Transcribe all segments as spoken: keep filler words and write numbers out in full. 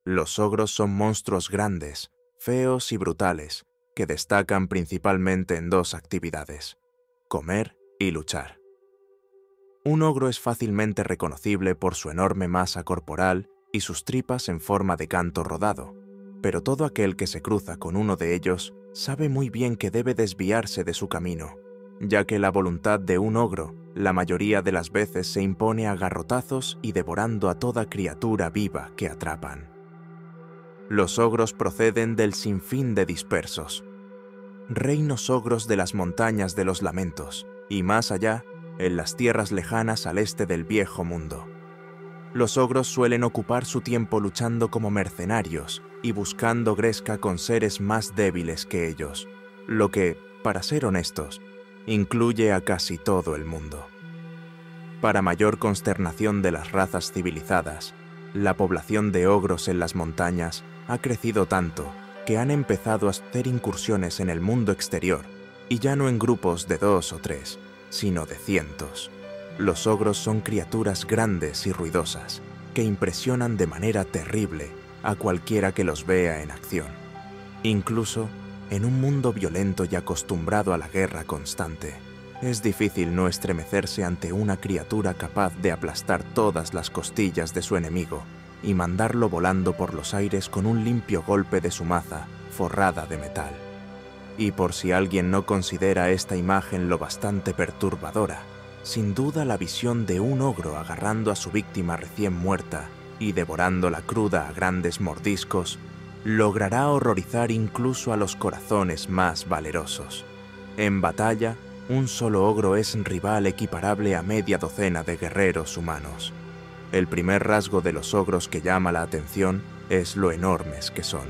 Los ogros son monstruos grandes, feos y brutales, que destacan principalmente en dos actividades: comer y luchar. Un ogro es fácilmente reconocible por su enorme masa corporal y sus tripas en forma de canto rodado, pero todo aquel que se cruza con uno de ellos sabe muy bien que debe desviarse de su camino, ya que la voluntad de un ogro la mayoría de las veces se impone a garrotazos y devorando a toda criatura viva que atrapan. Los ogros proceden del sinfín de dispersos, reinos ogros de las montañas de los lamentos, y más allá, en las tierras lejanas al este del viejo mundo. Los ogros suelen ocupar su tiempo luchando como mercenarios y buscando gresca con seres más débiles que ellos, lo que, para ser honestos, incluye a casi todo el mundo. Para mayor consternación de las razas civilizadas, la población de ogros en las montañas ha crecido tanto que han empezado a hacer incursiones en el mundo exterior, y ya no en grupos de dos o tres, sino de cientos. Los ogros son criaturas grandes y ruidosas, que impresionan de manera terrible a cualquiera que los vea en acción. Incluso, en un mundo violento y acostumbrado a la guerra constante, es difícil no estremecerse ante una criatura capaz de aplastar todas las costillas de su enemigo y mandarlo volando por los aires con un limpio golpe de su maza forrada de metal. Y por si alguien no considera esta imagen lo bastante perturbadora, sin duda la visión de un ogro agarrando a su víctima recién muerta y devorándola cruda a grandes mordiscos, logrará horrorizar incluso a los corazones más valerosos. En batalla, un solo ogro es rival equiparable a media docena de guerreros humanos. El primer rasgo de los ogros que llama la atención es lo enormes que son.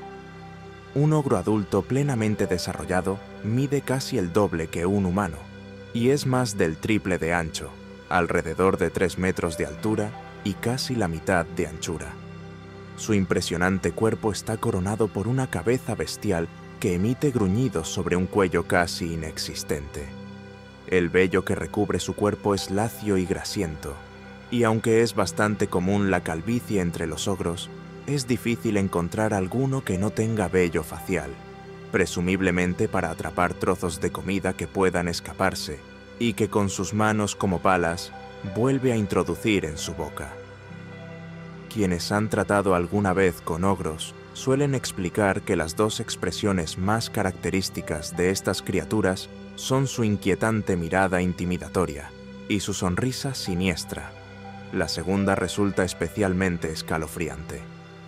Un ogro adulto plenamente desarrollado mide casi el doble que un humano, y es más del triple de ancho, alrededor de tres metros de altura y casi la mitad de anchura. Su impresionante cuerpo está coronado por una cabeza bestial que emite gruñidos sobre un cuello casi inexistente. El vello que recubre su cuerpo es lacio y grasiento, y aunque es bastante común la calvicie entre los ogros, es difícil encontrar alguno que no tenga vello facial, presumiblemente para atrapar trozos de comida que puedan escaparse y que con sus manos como palas vuelve a introducir en su boca. Quienes han tratado alguna vez con ogros suelen explicar que las dos expresiones más características de estas criaturas son su inquietante mirada intimidatoria y su sonrisa siniestra. La segunda resulta especialmente escalofriante.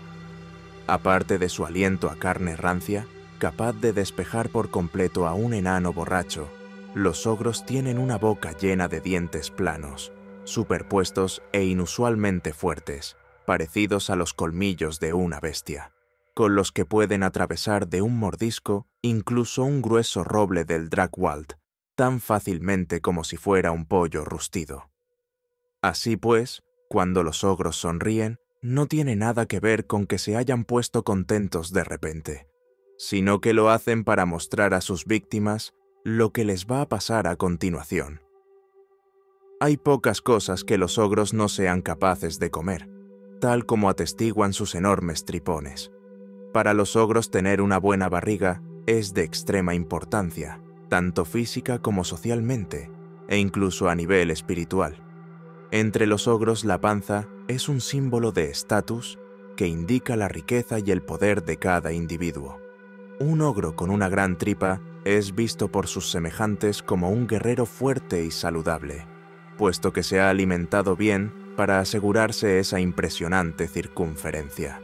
Aparte de su aliento a carne rancia, capaz de despejar por completo a un enano borracho, los ogros tienen una boca llena de dientes planos, superpuestos e inusualmente fuertes, parecidos a los colmillos de una bestia, con los que pueden atravesar de un mordisco incluso un grueso roble del Dragwald, tan fácilmente como si fuera un pollo rustido. Así pues, cuando los ogros sonríen, no tiene nada que ver con que se hayan puesto contentos de repente, sino que lo hacen para mostrar a sus víctimas lo que les va a pasar a continuación. Hay pocas cosas que los ogros no sean capaces de comer, tal como atestiguan sus enormes tripones. Para los ogros tener una buena barriga es de extrema importancia, tanto física como socialmente, e incluso a nivel espiritual. Entre los ogros la panza es un símbolo de estatus que indica la riqueza y el poder de cada individuo. Un ogro con una gran tripa es visto por sus semejantes como un guerrero fuerte y saludable, puesto que se ha alimentado bien para asegurarse esa impresionante circunferencia.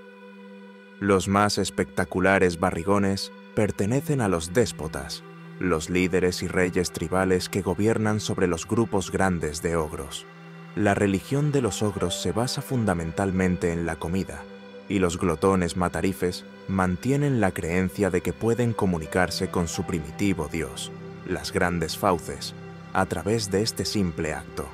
Los más espectaculares barrigones pertenecen a los déspotas, los líderes y reyes tribales que gobiernan sobre los grupos grandes de ogros. La religión de los ogros se basa fundamentalmente en la comida, y los glotones matarifes mantienen la creencia de que pueden comunicarse con su primitivo dios, las grandes fauces, a través de este simple acto.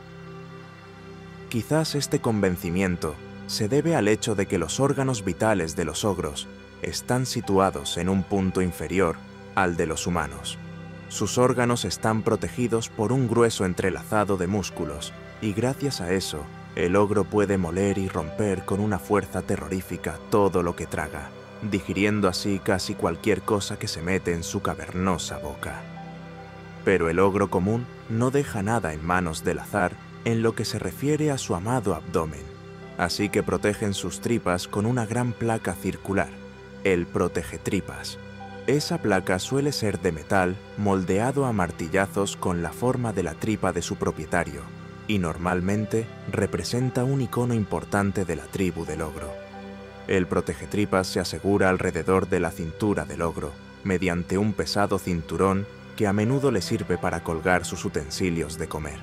Quizás este convencimiento se debe al hecho de que los órganos vitales de los ogros están situados en un punto inferior al de los humanos. Sus órganos están protegidos por un grueso entrelazado de músculos y gracias a eso El ogro puede moler y romper con una fuerza terrorífica todo lo que traga, digiriendo así casi cualquier cosa que se mete en su cavernosa boca. Pero el ogro común no deja nada en manos del azar en lo que se refiere a su amado abdomen, así que protegen sus tripas con una gran placa circular, el protegetripas. Esa placa suele ser de metal moldeado a martillazos con la forma de la tripa de su propietario, y normalmente representa un icono importante de la tribu del ogro. El protegetripas se asegura alrededor de la cintura del ogro, mediante un pesado cinturón que a menudo le sirve para colgar sus utensilios de comer.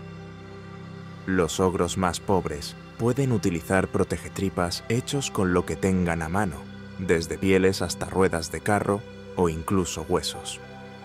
Los ogros más pobres pueden utilizar protegetripas hechos con lo que tengan a mano, desde pieles hasta ruedas de carro o incluso huesos.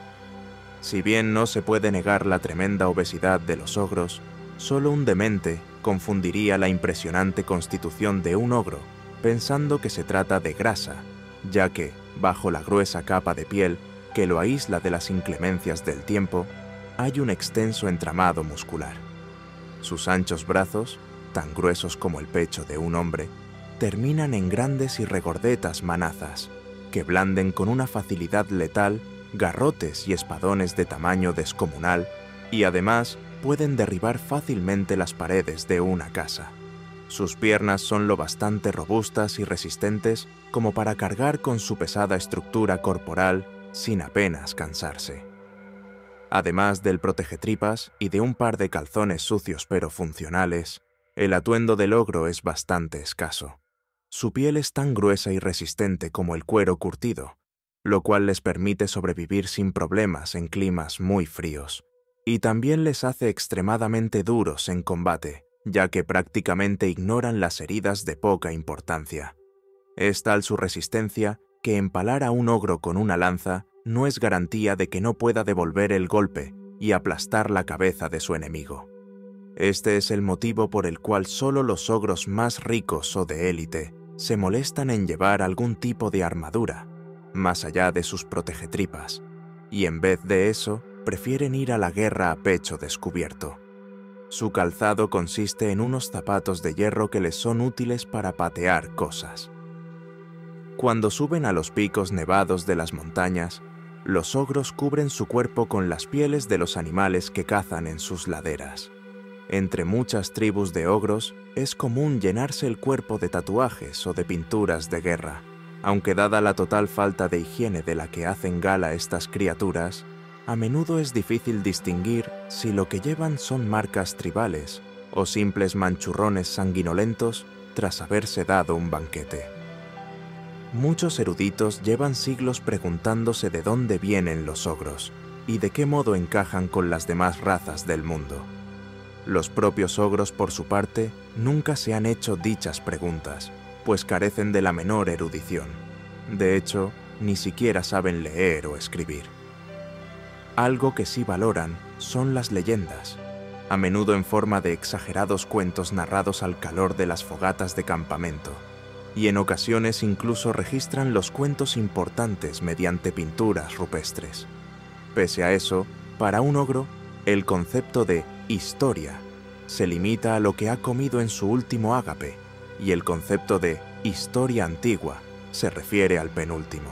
Si bien no se puede negar la tremenda obesidad de los ogros, solo un demente confundiría la impresionante constitución de un ogro pensando que se trata de grasa, ya que, bajo la gruesa capa de piel que lo aísla de las inclemencias del tiempo, hay un extenso entramado muscular. Sus anchos brazos, tan gruesos como el pecho de un hombre, terminan en grandes y regordetas manazas, que blanden con una facilidad letal garrotes y espadones de tamaño descomunal y además pueden derribar fácilmente las paredes de una casa. Sus piernas son lo bastante robustas y resistentes como para cargar con su pesada estructura corporal sin apenas cansarse. Además del protegetripas y de un par de calzones sucios pero funcionales, el atuendo del ogro es bastante escaso. Su piel es tan gruesa y resistente como el cuero curtido, lo cual les permite sobrevivir sin problemas en climas muy fríos, y también les hace extremadamente duros en combate, ya que prácticamente ignoran las heridas de poca importancia. Es tal su resistencia que empalar a un ogro con una lanza no es garantía de que no pueda devolver el golpe y aplastar la cabeza de su enemigo. Este es el motivo por el cual solo los ogros más ricos o de élite se molestan en llevar algún tipo de armadura, más allá de sus protegetripas, y en vez de eso, prefieren ir a la guerra a pecho descubierto. Su calzado consiste en unos zapatos de hierro que les son útiles para patear cosas. Cuando suben a los picos nevados de las montañas, los ogros cubren su cuerpo con las pieles de los animales que cazan en sus laderas. Entre muchas tribus de ogros es común llenarse el cuerpo de tatuajes o de pinturas de guerra, aunque dada la total falta de higiene de la que hacen gala estas criaturas, a menudo es difícil distinguir si lo que llevan son marcas tribales o simples manchurrones sanguinolentos tras haberse dado un banquete. Muchos eruditos llevan siglos preguntándose de dónde vienen los ogros y de qué modo encajan con las demás razas del mundo. Los propios ogros, por su parte, nunca se han hecho dichas preguntas, pues carecen de la menor erudición. De hecho, ni siquiera saben leer o escribir. Algo que sí valoran son las leyendas, a menudo en forma de exagerados cuentos narrados al calor de las fogatas de campamento, y en ocasiones incluso registran los cuentos importantes mediante pinturas rupestres. Pese a eso, para un ogro, el concepto de historia se limita a lo que ha comido en su último ágape, y el concepto de historia antigua se refiere al penúltimo.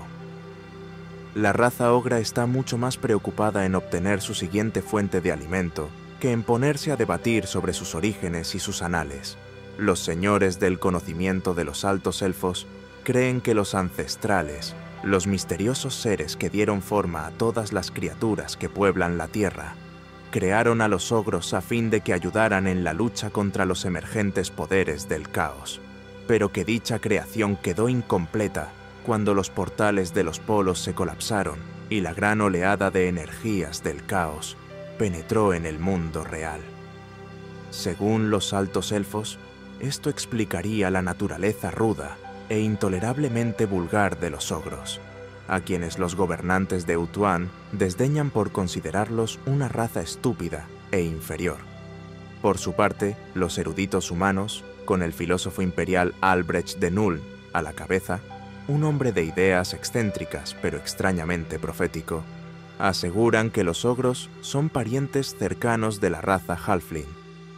La raza ogra está mucho más preocupada en obtener su siguiente fuente de alimento que en ponerse a debatir sobre sus orígenes y sus anales. Los señores del conocimiento de los altos elfos creen que los ancestrales, los misteriosos seres que dieron forma a todas las criaturas que pueblan la tierra, crearon a los ogros a fin de que ayudaran en la lucha contra los emergentes poderes del caos, pero que dicha creación quedó incompleta cuando los portales de los polos se colapsaron y la gran oleada de energías del caos penetró en el mundo real. Según los altos elfos, esto explicaría la naturaleza ruda e intolerablemente vulgar de los ogros, a quienes los gobernantes de Utuan desdeñan por considerarlos una raza estúpida e inferior. Por su parte, los eruditos humanos, con el filósofo imperial Albrecht de Nuln a la cabeza, un hombre de ideas excéntricas pero extrañamente profético, aseguran que los ogros son parientes cercanos de la raza Halfling,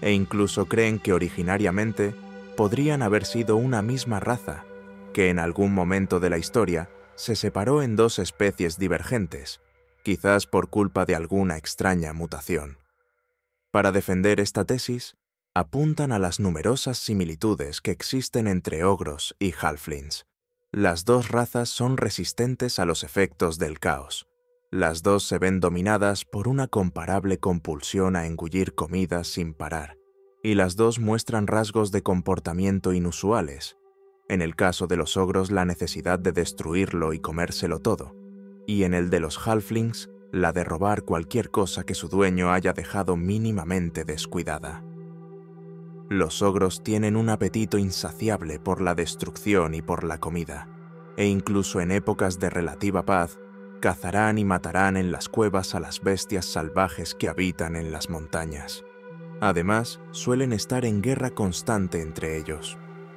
e incluso creen que originariamente podrían haber sido una misma raza, que en algún momento de la historia se separó en dos especies divergentes, quizás por culpa de alguna extraña mutación. Para defender esta tesis, apuntan a las numerosas similitudes que existen entre ogros y halflings. Las dos razas son resistentes a los efectos del caos. Las dos se ven dominadas por una comparable compulsión a engullir comida sin parar, y las dos muestran rasgos de comportamiento inusuales. En el caso de los ogros, la necesidad de destruirlo y comérselo todo, y en el de los halflings, la de robar cualquier cosa que su dueño haya dejado mínimamente descuidada. Los ogros tienen un apetito insaciable por la destrucción y por la comida, e incluso en épocas de relativa paz, cazarán y matarán en las cuevas a las bestias salvajes que habitan en las montañas. Además, suelen estar en guerra constante entre ellos.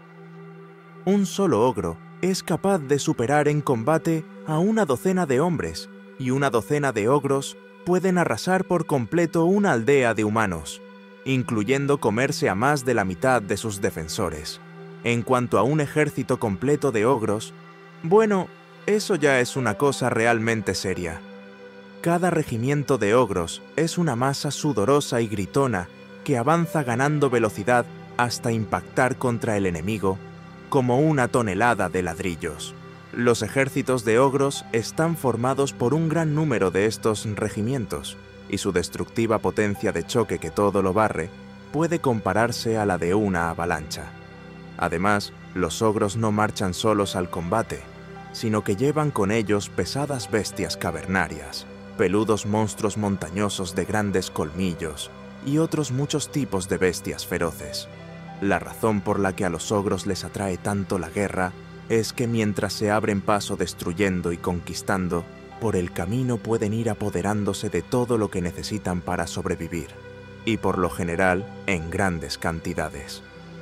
Un solo ogro es capaz de superar en combate a una docena de hombres, y una docena de ogros pueden arrasar por completo una aldea de humanos, incluyendo comerse a más de la mitad de sus defensores. En cuanto a un ejército completo de ogros, bueno, eso ya es una cosa realmente seria. Cada regimiento de ogros es una masa sudorosa y gritona que avanza ganando velocidad hasta impactar contra el enemigo como una tonelada de ladrillos. Los ejércitos de ogros están formados por un gran número de estos regimientos, y su destructiva potencia de choque que todo lo barre puede compararse a la de una avalancha. Además, los ogros no marchan solos al combate, sino que llevan con ellos pesadas bestias cavernarias, peludos monstruos montañosos de grandes colmillos y otros muchos tipos de bestias feroces. La razón por la que a los ogros les atrae tanto la guerra es que mientras se abren paso destruyendo y conquistando, por el camino pueden ir apoderándose de todo lo que necesitan para sobrevivir, y por lo general en grandes cantidades.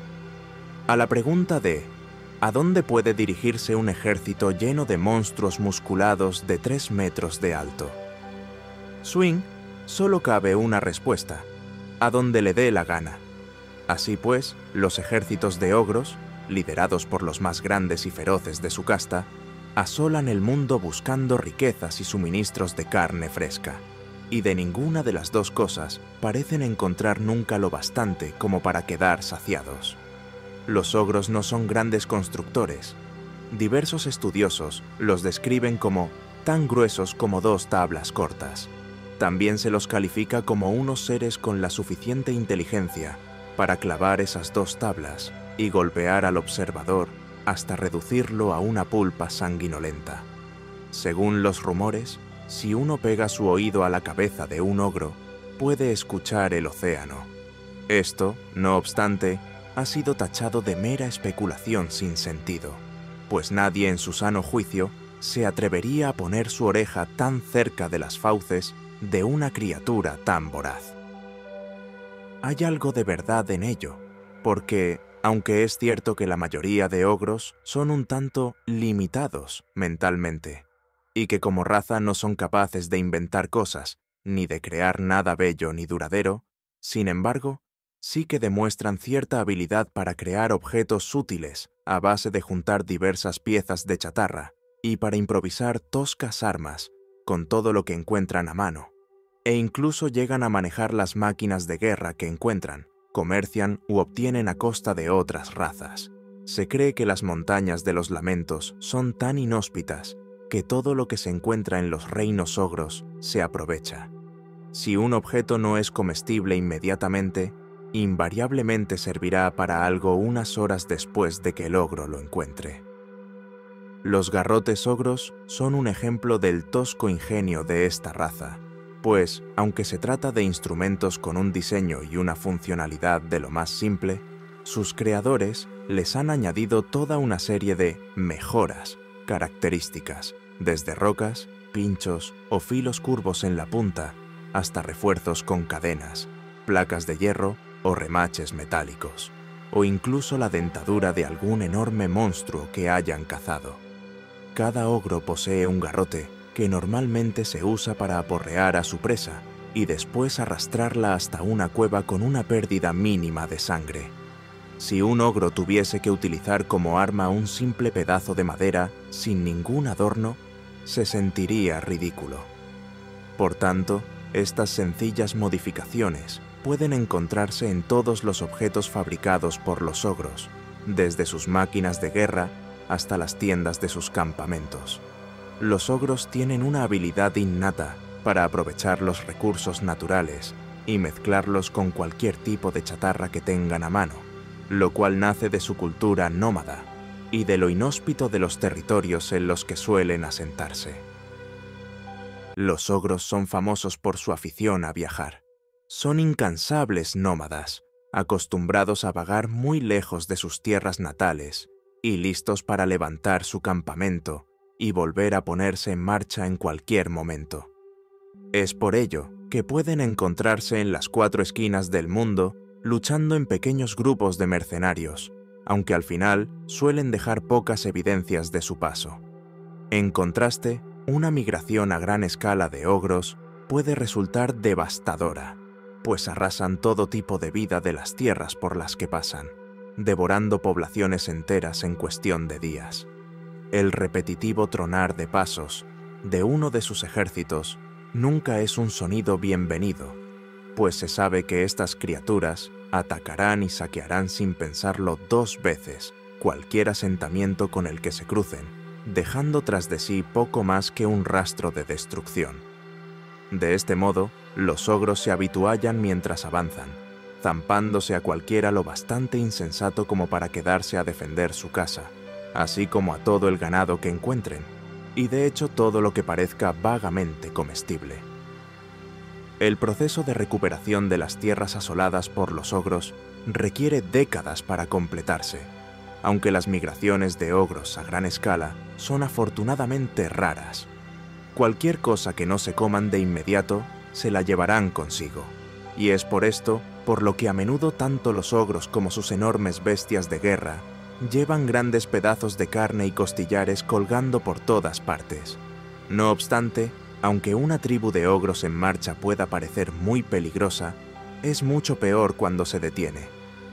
A la pregunta de ¿a dónde puede dirigirse un ejército lleno de monstruos musculados de tres metros de alto? Swing, solo cabe una respuesta: a donde le dé la gana. Así pues, los ejércitos de ogros, liderados por los más grandes y feroces de su casta, asolan el mundo buscando riquezas y suministros de carne fresca, y de ninguna de las dos cosas parecen encontrar nunca lo bastante como para quedar saciados. Los ogros no son grandes constructores. Diversos estudiosos los describen como tan gruesos como dos tablas cortas. También se los califica como unos seres con la suficiente inteligencia para clavar esas dos tablas y golpear al observador hasta reducirlo a una pulpa sanguinolenta. Según los rumores, si uno pega su oído a la cabeza de un ogro, puede escuchar el océano. Esto, no obstante, ha sido tachado de mera especulación sin sentido, pues nadie en su sano juicio se atrevería a poner su oreja tan cerca de las fauces de una criatura tan voraz. Hay algo de verdad en ello, porque, aunque es cierto que la mayoría de ogros son un tanto limitados mentalmente, y que como raza no son capaces de inventar cosas, ni de crear nada bello ni duradero, sin embargo, sí que demuestran cierta habilidad para crear objetos útiles a base de juntar diversas piezas de chatarra y para improvisar toscas armas con todo lo que encuentran a mano, e incluso llegan a manejar las máquinas de guerra que encuentran, comercian u obtienen a costa de otras razas. Se cree que las montañas de los lamentos son tan inhóspitas que todo lo que se encuentra en los reinos ogros se aprovecha. Si un objeto no es comestible inmediatamente, invariablemente servirá para algo unas horas después de que el ogro lo encuentre. Los garrotes ogros son un ejemplo del tosco ingenio de esta raza, pues, aunque se trata de instrumentos con un diseño y una funcionalidad de lo más simple, sus creadores les han añadido toda una serie de mejoras características, desde rocas, pinchos o filos curvos en la punta, hasta refuerzos con cadenas, placas de hierro o remaches metálicos, o incluso la dentadura de algún enorme monstruo que hayan cazado. Cada ogro posee un garrote que normalmente se usa para aporrear a su presa, y después arrastrarla hasta una cueva con una pérdida mínima de sangre. Si un ogro tuviese que utilizar como arma un simple pedazo de madera sin ningún adorno, se sentiría ridículo. Por tanto, estas sencillas modificaciones pueden encontrarse en todos los objetos fabricados por los ogros, desde sus máquinas de guerra hasta las tiendas de sus campamentos. Los ogros tienen una habilidad innata para aprovechar los recursos naturales y mezclarlos con cualquier tipo de chatarra que tengan a mano, lo cual nace de su cultura nómada y de lo inhóspito de los territorios en los que suelen asentarse. Los ogros son famosos por su afición a viajar. Son incansables nómadas, acostumbrados a vagar muy lejos de sus tierras natales y listos para levantar su campamento y volver a ponerse en marcha en cualquier momento. Es por ello que pueden encontrarse en las cuatro esquinas del mundo luchando en pequeños grupos de mercenarios, aunque al final suelen dejar pocas evidencias de su paso. En contraste, una migración a gran escala de ogros puede resultar devastadora, pues arrasan todo tipo de vida de las tierras por las que pasan, devorando poblaciones enteras en cuestión de días. El repetitivo tronar de pasos de uno de sus ejércitos nunca es un sonido bienvenido, pues se sabe que estas criaturas atacarán y saquearán sin pensarlo dos veces cualquier asentamiento con el que se crucen, dejando tras de sí poco más que un rastro de destrucción. De este modo, los ogros se habituallan mientras avanzan, zampándose a cualquiera lo bastante insensato como para quedarse a defender su casa, así como a todo el ganado que encuentren, y de hecho todo lo que parezca vagamente comestible. El proceso de recuperación de las tierras asoladas por los ogros requiere décadas para completarse, aunque las migraciones de ogros a gran escala son afortunadamente raras. Cualquier cosa que no se coman de inmediato se la llevarán consigo, y es por esto por lo que a menudo tanto los ogros como sus enormes bestias de guerra llevan grandes pedazos de carne y costillares colgando por todas partes. No obstante, aunque una tribu de ogros en marcha pueda parecer muy peligrosa, es mucho peor cuando se detiene.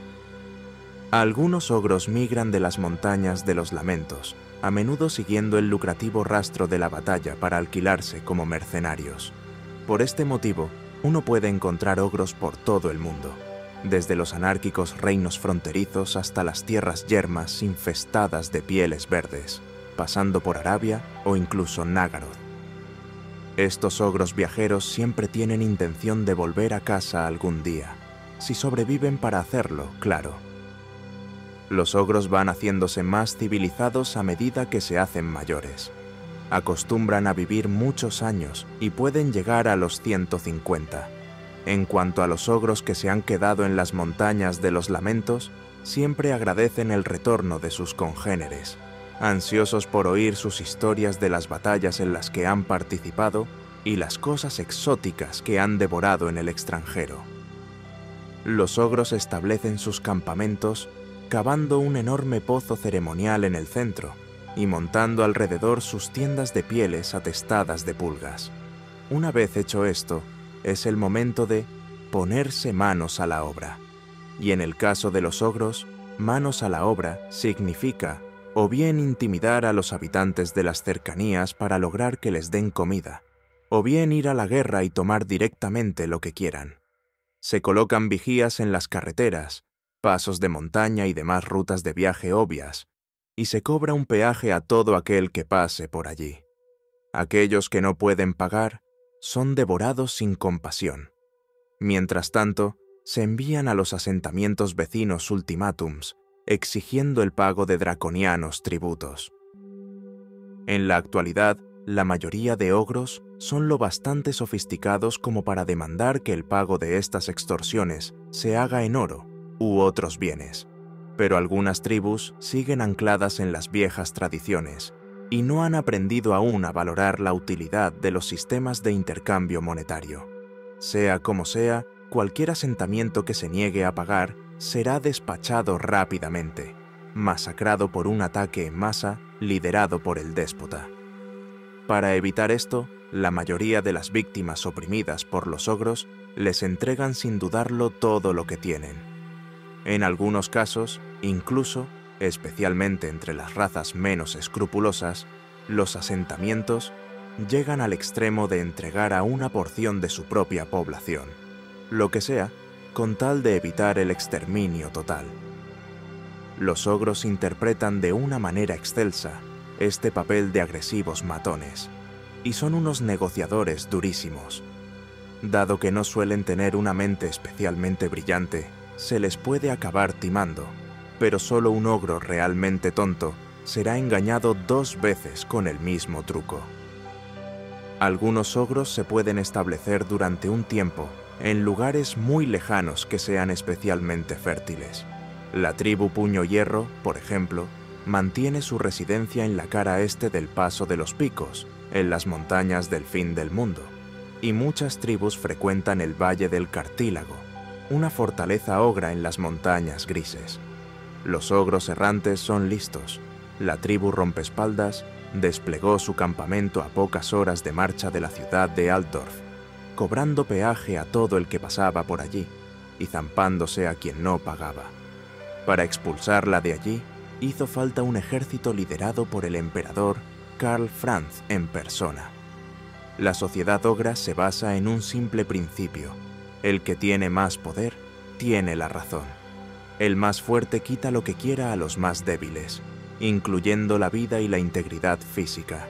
Algunos ogros migran de las montañas de los lamentos, a menudo siguiendo el lucrativo rastro de la batalla para alquilarse como mercenarios. Por este motivo, uno puede encontrar ogros por todo el mundo, desde los anárquicos reinos fronterizos hasta las tierras yermas infestadas de pieles verdes, pasando por Arabia o incluso Nagaroth. Estos ogros viajeros siempre tienen intención de volver a casa algún día, si sobreviven para hacerlo, claro. Los ogros van haciéndose más civilizados a medida que se hacen mayores. Acostumbran a vivir muchos años y pueden llegar a los ciento cincuenta. En cuanto a los ogros que se han quedado en las montañas de los lamentos, siempre agradecen el retorno de sus congéneres, ansiosos por oír sus historias de las batallas en las que han participado y las cosas exóticas que han devorado en el extranjero. Los ogros establecen sus campamentos cavando un enorme pozo ceremonial en el centro y montando alrededor sus tiendas de pieles atestadas de pulgas. Una vez hecho esto, es el momento de ponerse manos a la obra. Y en el caso de los ogros, manos a la obra significa o bien intimidar a los habitantes de las cercanías para lograr que les den comida, o bien ir a la guerra y tomar directamente lo que quieran. Se colocan vigías en las carreteras, pasos de montaña y demás rutas de viaje obvias, y se cobra un peaje a todo aquel que pase por allí. Aquellos que no pueden pagar son devorados sin compasión. Mientras tanto, se envían a los asentamientos vecinos ultimátums, exigiendo el pago de draconianos tributos. En la actualidad, la mayoría de ogros son lo bastante sofisticados como para demandar que el pago de estas extorsiones se haga en oro u otros bienes, pero algunas tribus siguen ancladas en las viejas tradiciones y no han aprendido aún a valorar la utilidad de los sistemas de intercambio monetario. Sea como sea, cualquier asentamiento que se niegue a pagar será despachado rápidamente, masacrado por un ataque en masa liderado por el déspota. Para evitar esto, La mayoría de las víctimas oprimidas por los ogros les entregan sin dudarlo todo lo que tienen. En algunos casos, incluso, especialmente entre las razas menos escrupulosas, los asentamientos llegan al extremo de entregar a una porción de su propia población, lo que sea, con tal de evitar el exterminio total. Los ogros interpretan de una manera excelsa este papel de agresivos matones, y son unos negociadores durísimos. Dado que no suelen tener una mente especialmente brillante, se les puede acabar timando, pero solo un ogro realmente tonto será engañado dos veces con el mismo truco. Algunos ogros se pueden establecer durante un tiempo en lugares muy lejanos que sean especialmente fértiles. La tribu Puño Hierro, por ejemplo, mantiene su residencia en la cara este del Paso de los Picos, en las montañas del fin del mundo, y muchas tribus frecuentan el Valle del Cartílago, una fortaleza ogra en las montañas grises. Los ogros errantes son listos. La tribu Rompespaldas desplegó su campamento a pocas horas de marcha de la ciudad de Altdorf, cobrando peaje a todo el que pasaba por allí y zampándose a quien no pagaba. Para expulsarla de allí, hizo falta un ejército liderado por el emperador Karl Franz en persona. La sociedad ogra se basa en un simple principio: el que tiene más poder, tiene la razón. El más fuerte quita lo que quiera a los más débiles, incluyendo la vida y la integridad física.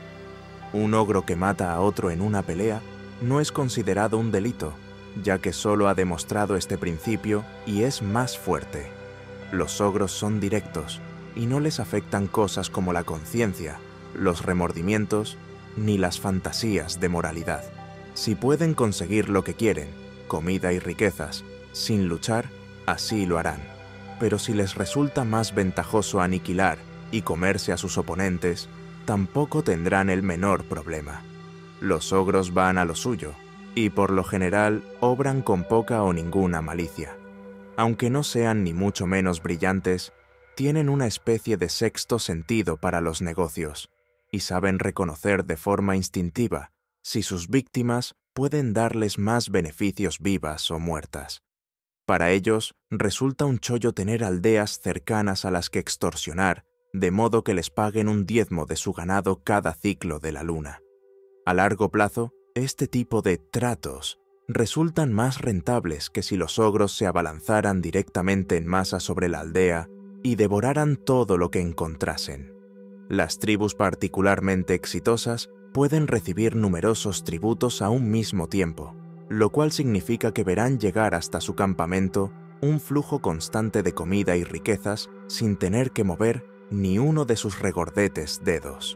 Un ogro que mata a otro en una pelea no es considerado un delito, ya que solo ha demostrado este principio y es más fuerte. Los ogros son directos y no les afectan cosas como la conciencia, los remordimientos ni las fantasías de moralidad. Si pueden conseguir lo que quieren, comida y riquezas, sin luchar, así lo harán. Pero si les resulta más ventajoso aniquilar y comerse a sus oponentes, tampoco tendrán el menor problema. Los ogros van a lo suyo, y por lo general obran con poca o ninguna malicia. Aunque no sean ni mucho menos brillantes, tienen una especie de sexto sentido para los negocios, y saben reconocer de forma instintiva si sus víctimas pueden darles más beneficios vivas o muertas. Para ellos, resulta un chollo tener aldeas cercanas a las que extorsionar, de modo que les paguen un diezmo de su ganado cada ciclo de la luna. A largo plazo, este tipo de tratos resultan más rentables que si los ogros se abalanzaran directamente en masa sobre la aldea y devoraran todo lo que encontrasen. Las tribus particularmente exitosas pueden recibir numerosos tributos a un mismo tiempo, lo cual significa que verán llegar hasta su campamento un flujo constante de comida y riquezas sin tener que mover ni uno de sus regordetes dedos.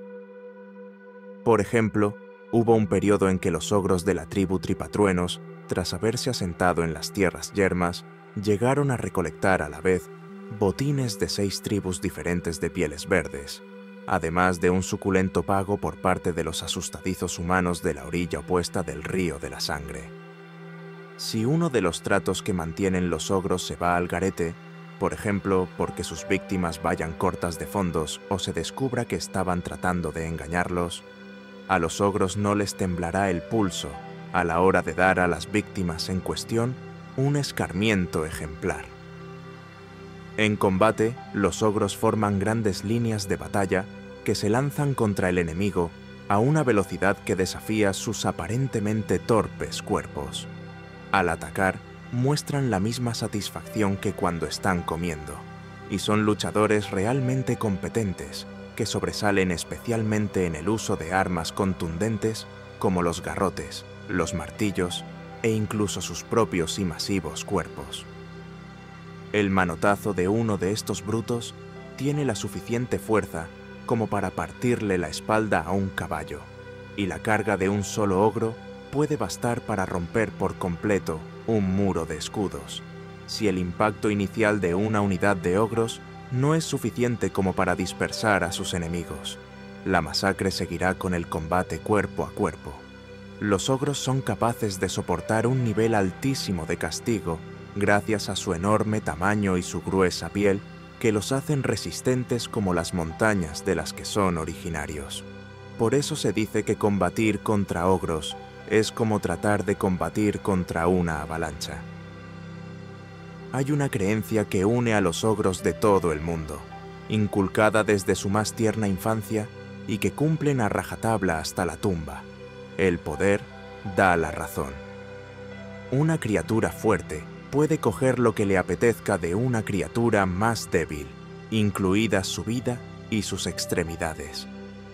Por ejemplo, hubo un periodo en que los ogros de la tribu Tripatruenos, tras haberse asentado en las tierras yermas, llegaron a recolectar a la vez botines de seis tribus diferentes de pieles verdes, además de un suculento pago por parte de los asustadizos humanos de la orilla opuesta del río de la sangre. Si uno de los tratos que mantienen los ogros se va al garete, por ejemplo, porque sus víctimas vayan cortas de fondos o se descubra que estaban tratando de engañarlos, a los ogros no les temblará el pulso a la hora de dar a las víctimas en cuestión un escarmiento ejemplar. En combate, los ogros forman grandes líneas de batalla que se lanzan contra el enemigo a una velocidad que desafía sus aparentemente torpes cuerpos. Al atacar, muestran la misma satisfacción que cuando están comiendo, y son luchadores realmente competentes que sobresalen especialmente en el uso de armas contundentes como los garrotes, los martillos e incluso sus propios y masivos cuerpos. El manotazo de uno de estos brutos tiene la suficiente fuerza como para partirle la espalda a un caballo, y la carga de un solo ogro puede bastar para romper por completo un muro de escudos, si el impacto inicial de una unidad de ogros no es suficiente como para dispersar a sus enemigos. La masacre seguirá con el combate cuerpo a cuerpo. Los ogros son capaces de soportar un nivel altísimo de castigo gracias a su enorme tamaño y su gruesa piel, que los hacen resistentes como las montañas de las que son originarios. Por eso se dice que combatir contra ogros es como tratar de combatir contra una avalancha. Hay una creencia que une a los ogros de todo el mundo, inculcada desde su más tierna infancia y que cumplen a rajatabla hasta la tumba. El poder da la razón. Una criatura fuerte puede coger lo que le apetezca de una criatura más débil, incluida su vida y sus extremidades.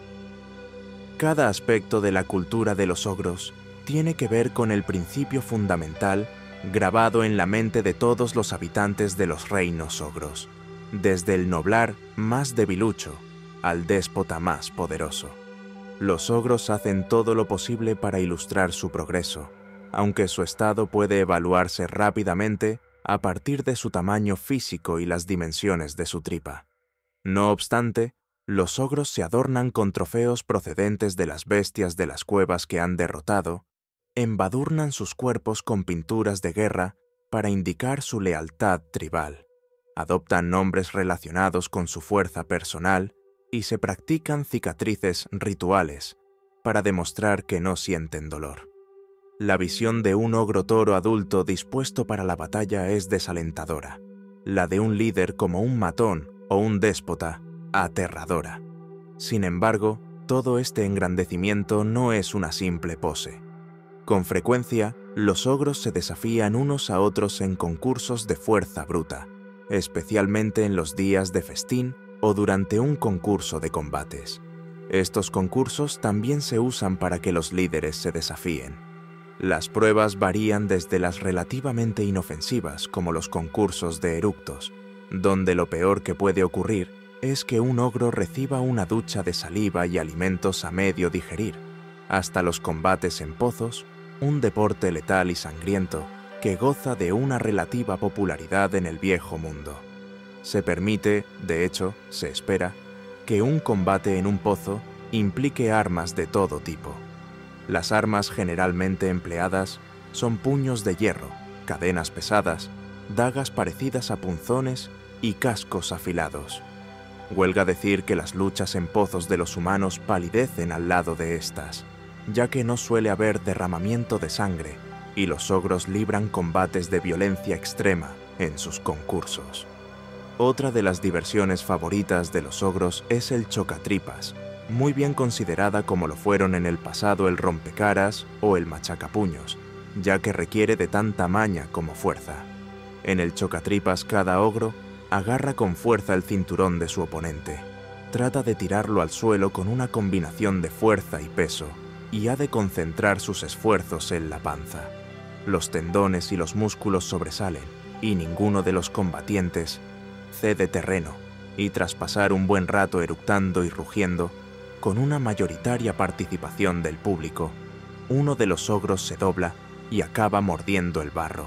Cada aspecto de la cultura de los ogros tiene que ver con el principio fundamental grabado en la mente de todos los habitantes de los reinos ogros, desde el noblar más debilucho al déspota más poderoso. Los ogros hacen todo lo posible para ilustrar su progreso, aunque su estado puede evaluarse rápidamente a partir de su tamaño físico y las dimensiones de su tripa. No obstante, los ogros se adornan con trofeos procedentes de las bestias de las cuevas que han derrotado, embadurnan sus cuerpos con pinturas de guerra para indicar su lealtad tribal, adoptan nombres relacionados con su fuerza personal y se practican cicatrices rituales para demostrar que no sienten dolor. La visión de un ogro toro adulto dispuesto para la batalla es desalentadora, la de un líder como un matón o un déspota, aterradora. Sin embargo, todo este engrandecimiento no es una simple pose. Con frecuencia, los ogros se desafían unos a otros en concursos de fuerza bruta, especialmente en los días de festín o durante un concurso de combates. Estos concursos también se usan para que los líderes se desafíen. Las pruebas varían desde las relativamente inofensivas, como los concursos de eructos, donde lo peor que puede ocurrir es que un ogro reciba una ducha de saliva y alimentos a medio digerir, hasta los combates en pozos, un deporte letal y sangriento que goza de una relativa popularidad en el viejo mundo. Se permite, de hecho, se espera, que un combate en un pozo implique armas de todo tipo. Las armas generalmente empleadas son puños de hierro, cadenas pesadas, dagas parecidas a punzones y cascos afilados. Huelga decir que las luchas en pozos de los humanos palidecen al lado de estas, ya que no suele haber derramamiento de sangre y los ogros libran combates de violencia extrema en sus concursos. Otra de las diversiones favoritas de los ogros es el chocatripas, muy bien considerada como lo fueron en el pasado el rompecaras o el machacapuños, ya que requiere de tanta maña como fuerza. En el chocatripas cada ogro agarra con fuerza el cinturón de su oponente, trata de tirarlo al suelo con una combinación de fuerza y peso, y ha de concentrar sus esfuerzos en la panza. Los tendones y los músculos sobresalen, y ninguno de los combatientes cede terreno, y tras pasar un buen rato eructando y rugiendo, con una mayoritaria participación del público, uno de los ogros se dobla y acaba mordiendo el barro.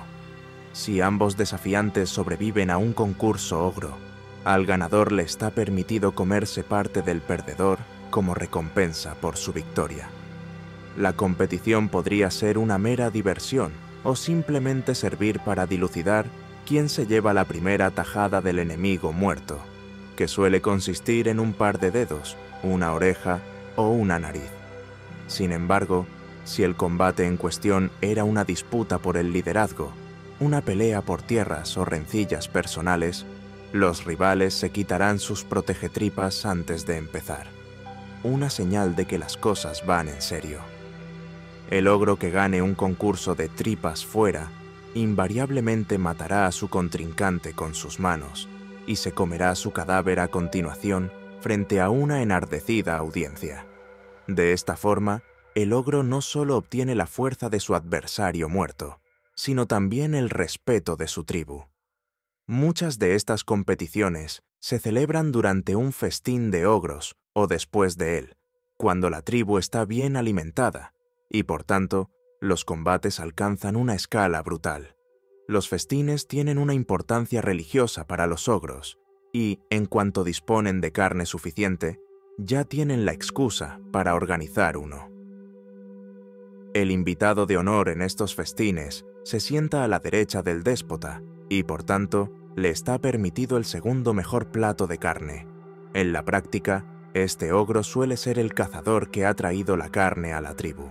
Si ambos desafiantes sobreviven a un concurso ogro, al ganador le está permitido comerse parte del perdedor como recompensa por su victoria. La competición podría ser una mera diversión o simplemente servir para dilucidar quién se lleva la primera tajada del enemigo muerto, que suele consistir en un par de dedos, una oreja o una nariz. Sin embargo, si el combate en cuestión era una disputa por el liderazgo, una pelea por tierras o rencillas personales, los rivales se quitarán sus protegetripas antes de empezar, una señal de que las cosas van en serio. El ogro que gane un concurso de tripas fuera invariablemente matará a su contrincante con sus manos y se comerá su cadáver a continuación frente a una enardecida audiencia. De esta forma, el ogro no solo obtiene la fuerza de su adversario muerto, sino también el respeto de su tribu. Muchas de estas competiciones se celebran durante un festín de ogros o después de él, cuando la tribu está bien alimentada, y por tanto, los combates alcanzan una escala brutal. Los festines tienen una importancia religiosa para los ogros, y, en cuanto disponen de carne suficiente, ya tienen la excusa para organizar uno. El invitado de honor en estos festines se sienta a la derecha del déspota y, por tanto, le está permitido el segundo mejor plato de carne. En la práctica, Este ogro suele ser el cazador que ha traído la carne a la tribu.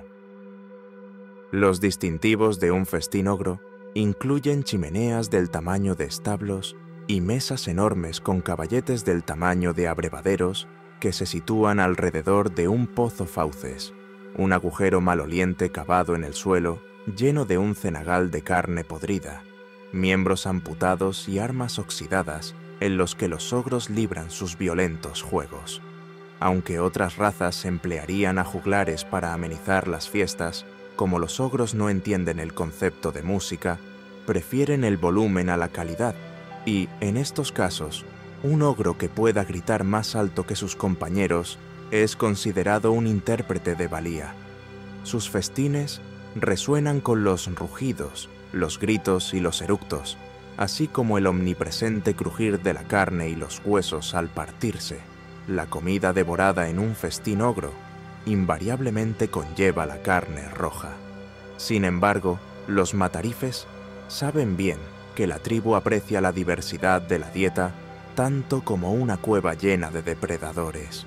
Los distintivos de un festín ogro incluyen chimeneas del tamaño de establos y mesas enormes con caballetes del tamaño de abrevaderos que se sitúan alrededor de un pozo fauces, un agujero maloliente cavado en el suelo lleno de un cenagal de carne podrida, miembros amputados y armas oxidadas en los que los ogros libran sus violentos juegos. Aunque otras razas emplearían a juglares para amenizar las fiestas, como los ogros no entienden el concepto de música, prefieren el volumen a la calidad y, en estos casos, un ogro que pueda gritar más alto que sus compañeros es considerado un intérprete de valía. Sus festines resuenan con los rugidos, los gritos y los eructos, así como el omnipresente crujir de la carne y los huesos al partirse. La comida devorada en un festín ogro invariablemente conlleva la carne roja. Sin embargo, los matarifes saben bien que la tribu aprecia la diversidad de la dieta tanto como una cueva llena de depredadores.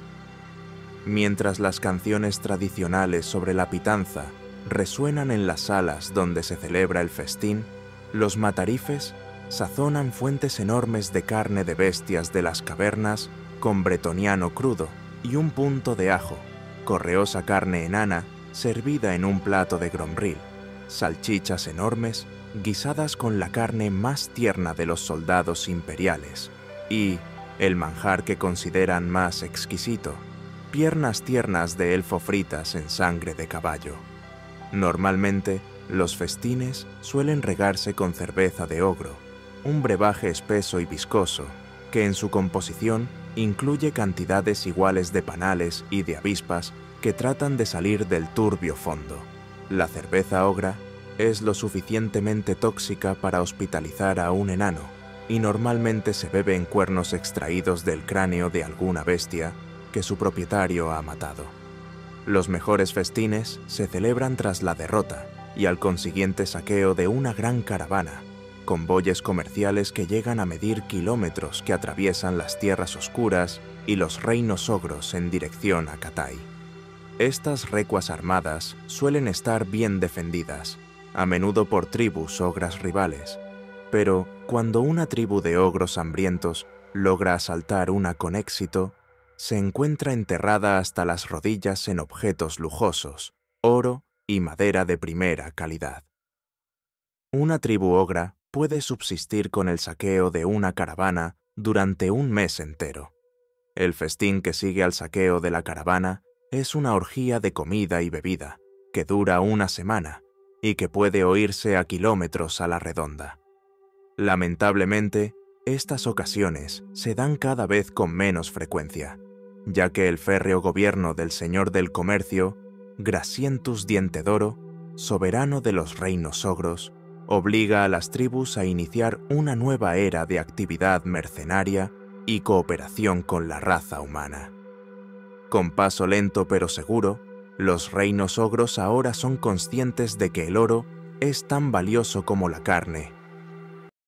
Mientras las canciones tradicionales sobre la pitanza resuenan en las salas donde se celebra el festín, los matarifes sazonan fuentes enormes de carne de bestias de las cavernas con bretoniano crudo y un punto de ajo, correosa carne enana servida en un plato de gromril, salchichas enormes guisadas con la carne más tierna de los soldados imperiales y, el manjar que consideran más exquisito, piernas tiernas de elfo fritas en sangre de caballo. Normalmente, los festines suelen regarse con cerveza de ogro, un brebaje espeso y viscoso que en su composición incluye cantidades iguales de panales y de avispas que tratan de salir del turbio fondo. La cerveza ogra es lo suficientemente tóxica para hospitalizar a un enano y normalmente se bebe en cuernos extraídos del cráneo de alguna bestia que su propietario ha matado. Los mejores festines se celebran tras la derrota y al consiguiente saqueo de una gran caravana, convoyes comerciales que llegan a medir kilómetros que atraviesan las tierras oscuras y los reinos ogros en dirección a Cathay. Estas recuas armadas suelen estar bien defendidas, a menudo por tribus ogras rivales, pero cuando una tribu de ogros hambrientos logra asaltar una con éxito, se encuentra enterrada hasta las rodillas en objetos lujosos, oro y madera de primera calidad. Una tribu ogra puede subsistir con el saqueo de una caravana durante un mes entero. El festín que sigue al saqueo de la caravana es una orgía de comida y bebida que dura una semana y que puede oírse a kilómetros a la redonda. Lamentablemente, estas ocasiones se dan cada vez con menos frecuencia, ya que el férreo gobierno del señor del comercio, Grasientus Dientedoro, soberano de los reinos ogros, obliga a las tribus a iniciar una nueva era de actividad mercenaria y cooperación con la raza humana. Con paso lento pero seguro, los reinos ogros ahora son conscientes de que el oro es tan valioso como la carne